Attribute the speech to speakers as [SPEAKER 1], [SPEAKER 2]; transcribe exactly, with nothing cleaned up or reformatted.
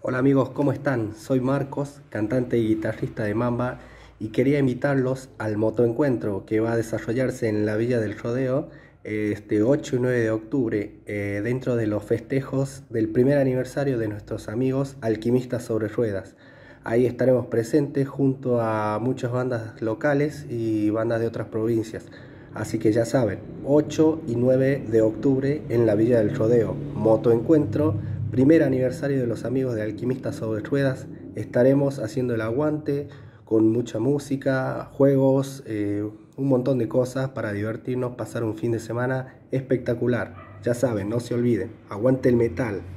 [SPEAKER 1] Hola amigos, ¿cómo están? Soy Marcos, cantante y guitarrista de Mamba, y quería invitarlos al motoencuentro que va a desarrollarse en la Villa del Rodeo eh, este ocho y nueve de octubre, eh, dentro de los festejos del primer aniversario de nuestros amigos Alquimistas sobre Ruedas. Ahí estaremos presentes junto a muchas bandas locales y bandas de otras provincias. Así que ya saben, ocho y nueve de octubre en la Villa del Rodeo, motoencuentro, primer aniversario de los amigos de Alquimistas sobre Ruedas. Estaremos haciendo el aguante con mucha música, juegos, eh, un montón de cosas para divertirnos, pasar un fin de semana espectacular. Ya saben, no se olviden, aguante el metal.